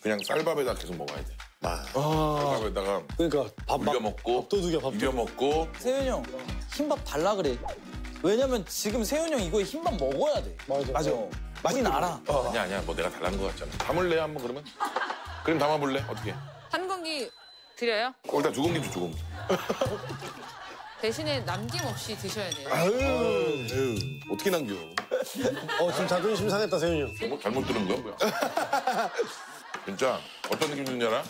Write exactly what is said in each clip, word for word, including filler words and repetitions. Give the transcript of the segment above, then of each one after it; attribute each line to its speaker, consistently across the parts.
Speaker 1: 그냥 쌀밥에다 계속 먹어야 돼.
Speaker 2: 아.
Speaker 1: 쌀밥에다가
Speaker 2: 그러니까 밥
Speaker 1: 비벼 먹고
Speaker 2: 밥도둑이야 밥도둑.
Speaker 1: 비벼 먹고.
Speaker 3: 세윤이 형 흰밥 달라 그래. 왜냐면 지금 세윤이 형 이거에 흰밥 먹어야 돼.
Speaker 2: 맞아. 맞아.
Speaker 3: 맛있긴 알아.
Speaker 1: 어. 아니야 아니야 뭐 내가 달라는 거 같잖아. 담을래 한번 그러면? 그럼 담아볼래? 어떻게?
Speaker 4: 한 공기 드려요?
Speaker 1: 어, 일단 두 공기 줘, 두 공기.
Speaker 4: 대신에 남김없이 드셔야 돼요.
Speaker 1: 아유, 아유 어떻게 남겨?
Speaker 2: 어 지금 자존심 상했다 세윤이 형.
Speaker 1: 뭐 잘못 들은 거야 뭐야? 진짜 어떤 느낌 드는지 알아?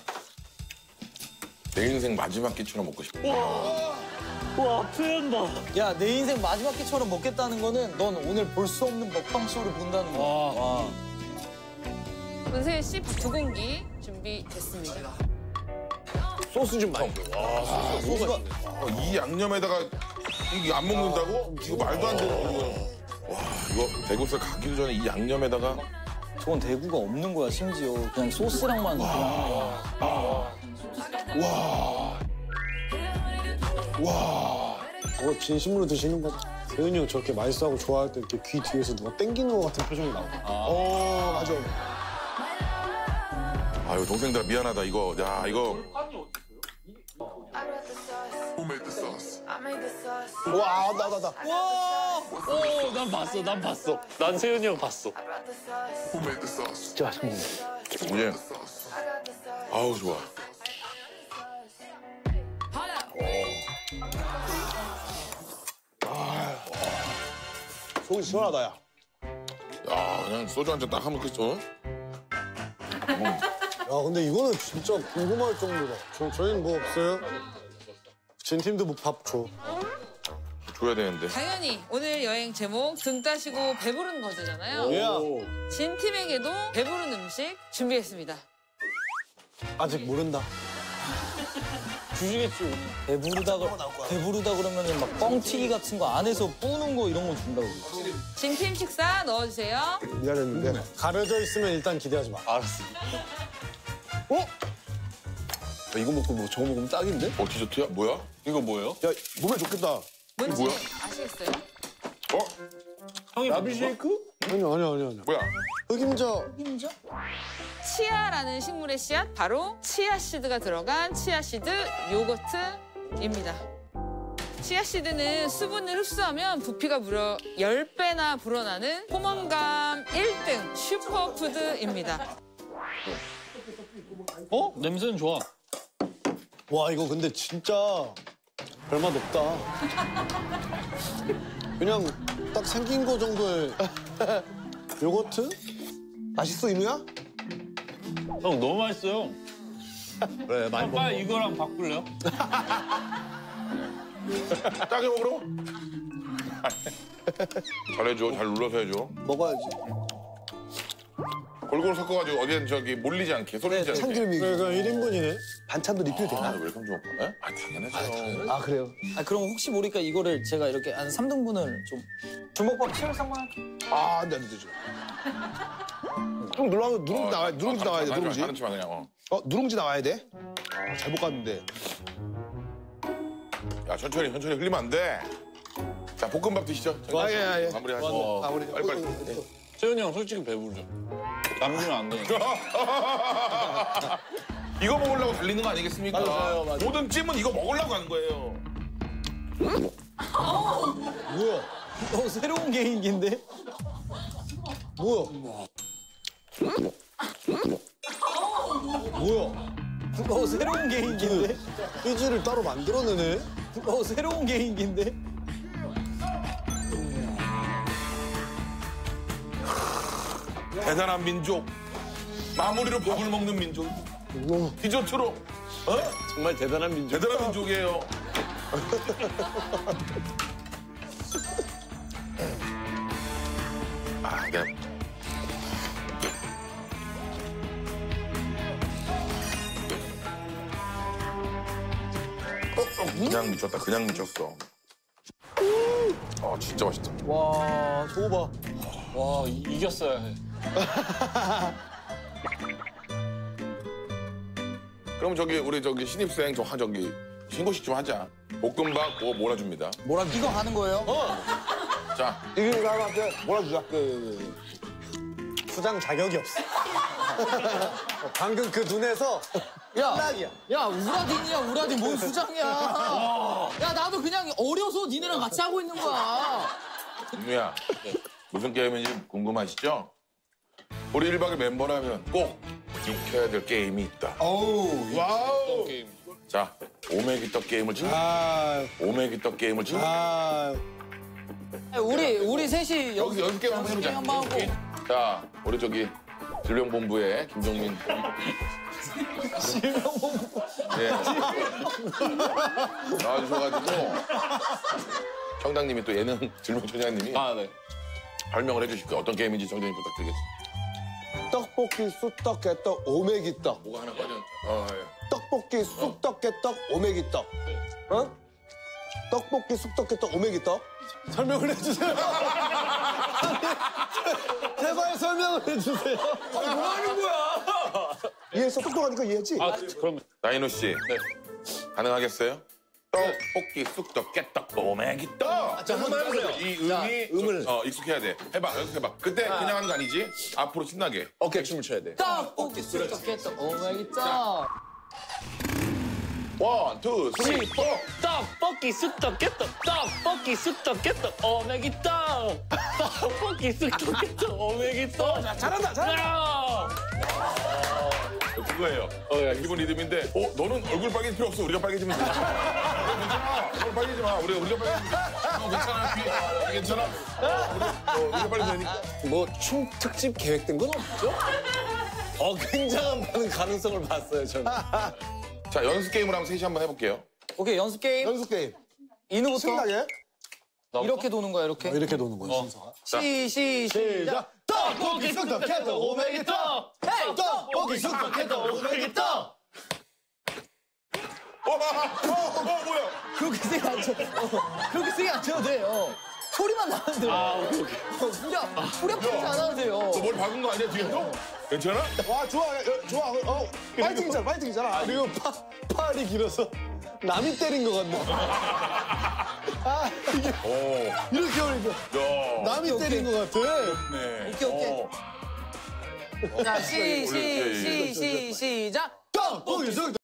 Speaker 1: 내 인생 마지막 끼처럼 먹고 싶어.
Speaker 5: 와 표현 봐.
Speaker 3: 야, 내 인생 마지막 끼처럼 먹겠다는 거는 넌 오늘 볼 수 없는 먹방 쇼를 본다는 거야. 와.
Speaker 4: 문세윤 씨 밥 두 공기 준비됐습니다.
Speaker 2: 소스 좀 많이.
Speaker 1: 와, 소스가 어, 이 양념에다가 이게 안 먹는다고? 이거 말도 안 되는 거고. 와, 이거 대구살 가기도 전에 이 양념에다가
Speaker 3: 저건 대구가 없는 거야, 심지어. 그냥 소스랑만 그냥 하는 거야.
Speaker 1: 와. 와.
Speaker 2: 저거 진심으로 드시는 거다. 세윤이 형 저렇게 맛있어하고 좋아할 때 이렇게 귀 뒤에서 누가 땡기는 것 같은 표정이 나오고. 어 맞아.
Speaker 1: 아유 동생들아 미안하다 이거. 야 이거.
Speaker 2: 와 나 나 나.
Speaker 5: 와. 오, 난 봤어, 난 봤어. 난 세윤이 형 봤어.
Speaker 2: 진짜 맛있네.
Speaker 1: 이제 아우 좋아.
Speaker 2: 속이 시원하다 야.
Speaker 1: 야 그냥 소주 한 잔 딱 하면 끝어.
Speaker 2: 야 근데 이거는 진짜 궁금할 정도다. 저 저희는 뭐 없어요? 진 팀도 뭐 밥 줘.
Speaker 1: 줘야 되는데.
Speaker 4: 당연히 오늘 여행 제목 등 따시고 배부른 거제잖아요.
Speaker 2: 야
Speaker 4: 진 팀에게도 배부른 음식 준비했습니다.
Speaker 2: 아직 모른다.
Speaker 5: 주시겠지.
Speaker 3: 배부르다, 그, 배부르다 그러면은 막 뻥튀기 같은 거 안에서 뿌는 거 이런 거 준다고.
Speaker 4: 진 팀 식사 넣어주세요.
Speaker 2: 미안했는데 가려져 있으면 일단 기대하지 마.
Speaker 5: 알았어.
Speaker 2: 어?
Speaker 6: 야, 이거 먹고 뭐 저거 먹으면 딱인데?
Speaker 1: 어 디저트야? 뭐야?
Speaker 5: 이거 뭐예요?
Speaker 6: 야, 몸에 좋겠다.
Speaker 4: 뭔지
Speaker 1: 뭐야?
Speaker 4: 아시겠어요?
Speaker 1: 어?
Speaker 5: 형이
Speaker 6: 나비 쉐이크?
Speaker 2: 아니 아니 아니 아니.
Speaker 1: 뭐야?
Speaker 2: 흑임자.
Speaker 4: 치아라는 식물의 씨앗, 바로 치아씨드가 들어간 치아씨드 요거트입니다. 치아씨드는 수분을 흡수하면 부피가 무려 십 배나 불어나는 포만감 일 등 슈퍼푸드입니다.
Speaker 5: 어? 냄새는 좋아.
Speaker 2: 와 이거 근데 진짜 별맛 없다. 그냥 딱 생긴 거 정도의 요거트? 맛있어 이누야?
Speaker 5: 형 너무 맛있어요.
Speaker 6: 그래, 많이 먹어.
Speaker 5: 빨리 이거랑 바꿀래요?
Speaker 1: 짜게 먹으러? 잘해줘. 잘 눌러서 해줘.
Speaker 2: 먹어야지.
Speaker 1: 골고루 섞어가지고 어디엔 저기 몰리지 않게 쏠리지 않게.
Speaker 2: 참기름이. 그러니까 일 인분이네.
Speaker 6: 반찬도 리필
Speaker 1: 아,
Speaker 6: 되나?
Speaker 1: 웰컴 좀 먹고. 에? 아 당연하죠.
Speaker 6: 아, 그래요?
Speaker 3: 아, 그럼 혹시 모르니까 이거를 제가 이렇게 한 삼 등분을 좀 주먹밥 치열상만 할게.
Speaker 6: 아, 안 돼, 안 돼, 되죠. 형 눌러, 누룽지 나와야 돼. 누룽지 나와야 돼, 누룽지.
Speaker 1: 하는 치마 그냥. 어.
Speaker 6: 어, 누룽지 나와야 돼. 아, 잘 볶았는데.
Speaker 1: 야 천천히 천천히 흘리면 안 돼. 자 볶음밥 드시죠.
Speaker 6: 아, 예, 예.
Speaker 1: 마무리하시고.
Speaker 6: 아, 우리
Speaker 1: 빨리 빨리.
Speaker 5: 세윤이 형 솔직히 배부르죠. 남기면 안 되니까.
Speaker 1: 이거 먹으려고 달리는 거 아니겠습니까?
Speaker 6: 맞아요, 맞아요.
Speaker 1: 모든 찜은 이거 먹으려고 하는 거예요.
Speaker 2: 뭐야?
Speaker 3: 어, 새로운 개인기인데?
Speaker 2: 뭐야? 뭐야?
Speaker 3: 어, 새로운 개인기인데?
Speaker 2: 피지를 따로 만들어내네?
Speaker 3: 어, 새로운 개인기인데?
Speaker 1: 대단한 민족. 마무리로 밥을 먹는 민족. 디저트로. 어?
Speaker 6: 정말 대단한 민족.
Speaker 1: 대단한 민족이에요. 아, 네. 그냥 미쳤다. 그냥 미쳤어. 아, 진짜 맛있다.
Speaker 3: 와, 저거 봐.
Speaker 5: 와, 이, 이겼어야 해.
Speaker 1: 그럼 저기 우리 저기 신입생 저 하 저기 신고식 좀 하자. 볶음밥 뭐 몰아줍니다.
Speaker 3: 뭐라 이거 하는 거예요?
Speaker 1: 어. 자,
Speaker 6: 이게 나한테 몰아주자. 그,
Speaker 2: 수장 자격이 없어. 방금 그 눈에서
Speaker 3: 야,
Speaker 2: 락이야.
Speaker 3: 야 우라딘이야 우라딘 뭔 수장이야. 야 나도 그냥 어려서 니네랑 같이 하고 있는 거야.
Speaker 1: 은우야, 무슨 게임인지 궁금하시죠? 우리 일 박의 멤버라면 꼭 익혀야 될 게임이 있다.
Speaker 2: 어우.
Speaker 1: 와우!
Speaker 5: 게임.
Speaker 1: 자, 오메기떡 게임을 쳐.
Speaker 2: 아.
Speaker 1: 오메기떡 게임을 쳐.
Speaker 2: 아.
Speaker 3: 우리 우리 셋이
Speaker 1: 여기서 연습 게임 한번 해보자.
Speaker 3: 게임 한번 하고.
Speaker 1: 자, 우리 저기 질병본부의 김종민.
Speaker 3: 질병본부.
Speaker 1: 예. 나와주셔가지고 청장님이 또 예능 질병청장님이
Speaker 5: 아, 네.
Speaker 1: 설명을 해주실 거예요. 어떤 게임인지 청장님 부탁드리겠습니다.
Speaker 2: 떡볶이 쑥떡개떡 오메기떡.
Speaker 1: 뭐가 하나 빠져. 어, 예.
Speaker 2: 떡볶이 쑥떡개떡 오메기떡. 어? 떡볶이 쑥떡개떡 오메기떡. 설명을 해주세요. 제발 설명을 해주세요.
Speaker 5: 뭐 하는 거야?
Speaker 2: 이해했어? 똑똑하니까 이해했지?
Speaker 5: 아, 그럼.
Speaker 1: 나인호 씨,
Speaker 5: 네.
Speaker 1: 가능하겠어요? 떡볶이 쑥떡 깨떡 오메기떡.
Speaker 3: 자, 한번 해보세요.
Speaker 1: 이 음이
Speaker 6: 음을.
Speaker 1: 어, 익숙해야 돼. 해봐, 연습해봐. 그때 그냥 하는 거 아니지? 앞으로 신나게.
Speaker 6: 어깨 춤을 춰야 돼.
Speaker 3: 떡볶이 쑥떡개떡 오메기떡.
Speaker 1: 원, 투, 쓰리, 포.
Speaker 5: 떡볶이 쑥떡 깨떡 떡볶이 쑥떡 깨떡 오메기 떡 떡볶이 쑥떡 깨떡 오메기 떡
Speaker 6: 잘한다, 잘한다.
Speaker 1: 그거예요.
Speaker 5: 어, 예,
Speaker 1: 기본 리듬인데, 어, 너는 얼굴 빨개질 필요 없어. 우리가 빨개지면 돼. 어, 괜찮아. 얼굴 빨개지 마. 우리, 우리가 빨개지면 돼. 어, 괜찮아. 귀, 괜찮아. 어, 우리, 어, 우리가 빨개지면 되니까.
Speaker 2: 뭐 춤 특집 계획된 건 없죠?
Speaker 6: 어, 굉장한 반응 가능성을 봤어요, 저는.
Speaker 1: 자, 연습 게임을 한번 셋이 한번 해볼게요.
Speaker 3: 오케이 연습 게임.
Speaker 2: 연습 게임.
Speaker 3: 인우부터
Speaker 2: 신나게.
Speaker 3: 이렇게 도는 거야 이렇게.
Speaker 2: 이렇게 도는 거야, 순서가.
Speaker 3: 시, 시, 시작.
Speaker 2: 떡볶이 쑥떡개떡 오메기떡.
Speaker 3: 헤이!
Speaker 2: 떡볶이 쑥떡개떡 오메기떡.
Speaker 1: 어, 어, 어, 뭐야?
Speaker 3: 그렇게 세게 안 쳐. 어, 그렇게 세게 안 쳐도 돼요. 소리만 나면 돼요.
Speaker 5: 아, 오케이, 오케이.
Speaker 3: 어, 후렴, 후렴 풀지 않아도 돼요.
Speaker 1: 너 머리 박은 거 아니야, 뒤에서? 괜찮아?
Speaker 2: 와, 좋아, 야, 좋아. 어, 파이팅이잖아, 파이팅이잖아. 그리고 파, 팔이 길어서 남이 때린 것 같네. 아, 이게
Speaker 1: 오,
Speaker 2: 이렇게 오니까
Speaker 1: 야.
Speaker 2: 남이 때린 것 같아.
Speaker 1: 네.
Speaker 3: 오케이, 오케이.
Speaker 1: 어.
Speaker 3: 자, 시, 시,
Speaker 1: 예, 예.
Speaker 3: 시, 시, 시작.
Speaker 2: 떡볶이 쑥떡